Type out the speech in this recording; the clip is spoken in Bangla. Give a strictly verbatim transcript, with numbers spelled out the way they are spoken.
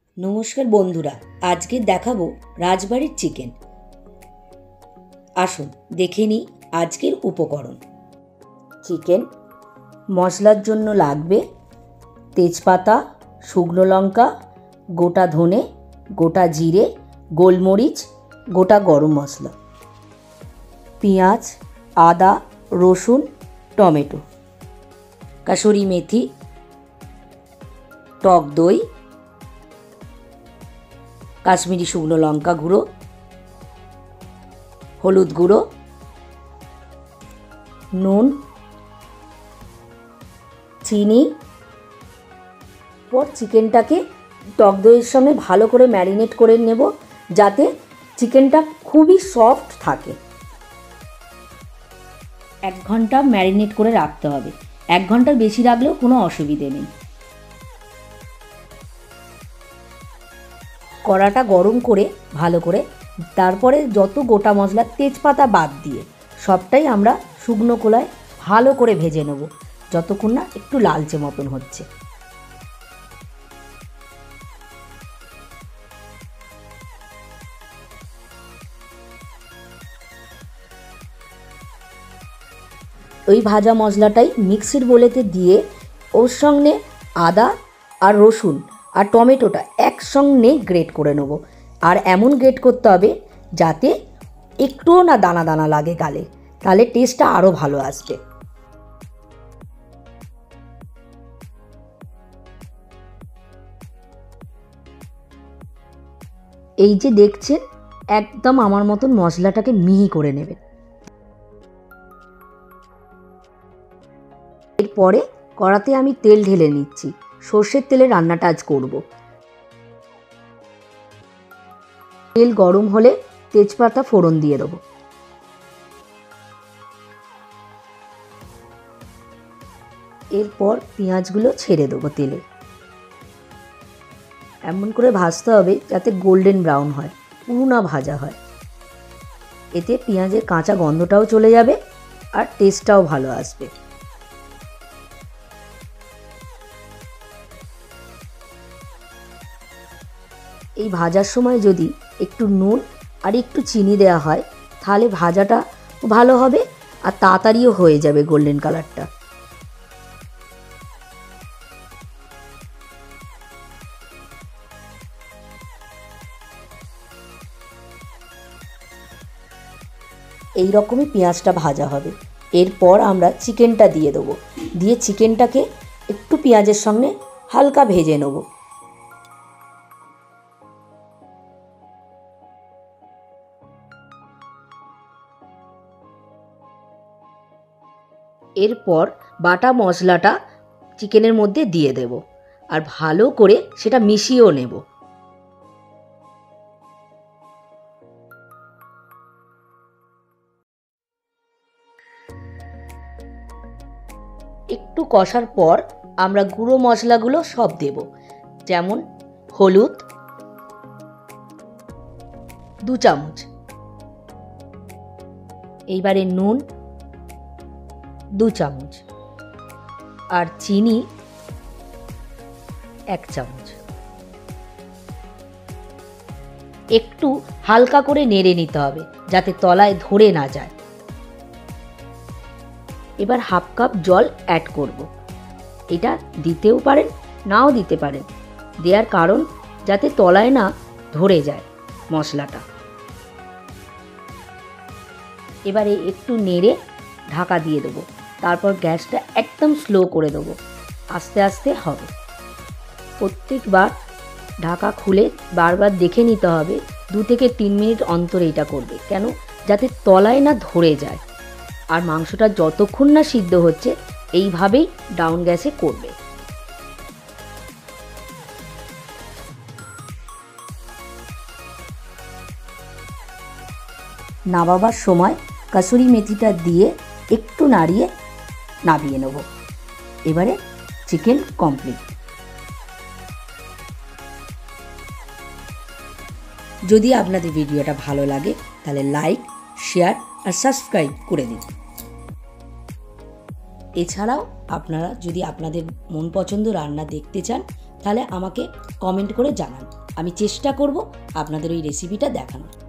নমস্কার বন্ধুরা, আজকে দেখাবো রাজবাড়ির চিকেন। আসুন দেখে নিই আজকের উপকরণ। চিকেন মশলার জন্য লাগবে তেজপাতা, শুকনো লঙ্কা, গোটা ধনে, গোটা জিরে, গোলমরিচ, গোটা গরম মশলা, পেঁয়াজ, আদা, রসুন, টমেটো, কাসুরি মেথি, টক দই, কাশ্মীরি শুকনো লঙ্কা গুঁড়ো, হলুদ গুঁড়ো, নুন, চিনি। পর চিকেনটাকে টক দইয়ের সঙ্গে ভালো করে ম্যারিনেট করে নেব, যাতে চিকেনটা খুবই সফট থাকে। এক ঘন্টা ম্যারিনেট করে রাখতে হবে। এক ঘন্টার বেশি রাখলেও কোনো অসুবিধে নেই। কড়াটা গরম করে ভালো করে, তারপরে যত গোটা মশলা, তেজপাতা বাদ দিয়ে সবটাই আমরা শুকনো কড়ায় ভালো করে ভেজে নেব, যতক্ষণ না একটু লালচে মতন হচ্ছে। ওই ভাজা মশলাটাই মিক্সির বোলেতে দিয়ে ওর সঙ্গে আদা আর রসুন আর টমেটোটা একসঙ্গে গ্রেট করে নেব। আর এমন গ্রেট করতে হবে যাতে একটুও না দানা দানা লাগে গালে, তাহলে টেস্টটা আরও ভালো আসবে। এই যে দেখছেন, একদম আমার মতন মশলাটাকে মিহি করে নেবেন। এরপরে কড়াতে আমি তেল ঢেলে নিচ্ছি। সর্ষের তেলে রান্নাটা আজ করব। তেল গরম হলে তেজপাতা ফোড়ন দিয়ে দেবো। এরপর পেঁয়াজগুলো ছেড়ে দেবো তেলে। এমন করে ভাজতে হবে যাতে গোল্ডেন ব্রাউন হয়, পুরো না ভাজা হয়। এতে পেঁয়াজের কাঁচা গন্ধটাও চলে যাবে আর টেস্টটাও ভালো আসবে। এই ভাজার সময় যদি একটু নুন আর একটু চিনি দেওয়া হয়, তাহলে ভাজাটা ভালো হবে আর তাড়াতাড়িও হয়ে যাবে গোল্ডেন কালারটা। এই রকমই পেঁয়াজটা ভাজা হবে। এরপর আমরা চিকেনটা দিয়ে দেবো। দিয়ে চিকেনটাকে একটু পেঁয়াজের সঙ্গে হালকা ভেজে নেব। এরপর বাটা মশলাটা চিকেনের মধ্যে দিয়ে দেব আর ভালো করে সেটা মিশিয়েও নেব। একটু কষার পর আমরা গুঁড়ো মশলাগুলো সব দেব, যেমন হলুদ দু চামচ, এইবারে নুন দু চামচ আর চিনি এক চামচ। একটু হালকা করে নেড়ে নিতে হবে যাতে তলায় ধরে না যায়। এবার হাফ কাপ জল অ্যাড করব। এটা দিতেও পারেন, নাও দিতে পারেন। দেওয়ার কারণ যাতে তলায় না ধরে যায় মশলাটা। এবারে একটু নেড়ে ঢাকা দিয়ে দেবো। তারপর গ্যাসটা একদম স্লো করে দেবো, আস্তে আস্তে হবে। প্রত্যেকবার ঢাকা খুলে বারবার দেখে নিতে হবে, দু থেকে তিন মিনিট অন্তর এটা করবে, কেন যাতে তলায় না ধরে যায়। আর মাংসটা যতক্ষণ না সিদ্ধ হচ্ছে এইভাবেই ডাউন গ্যাসে করবে। নামাবার সময় কাসুরি মেথিটা দিয়ে একটু নাড়িয়ে নামিয়ে নেব। এবারে চিকেন কমপ্লিট। যদি আপনাদের ভিডিওটা ভালো লাগে তাহলে লাইক, শেয়ার আর সাবস্ক্রাইব করে দিন। এছাড়াও আপনারা যদি আপনাদের মন পছন্দ রান্না দেখতে চান, তাহলে আমাকে কমেন্ট করে জানান। আমি চেষ্টা করব আপনাদের ওই রেসিপিটা দেখানোর।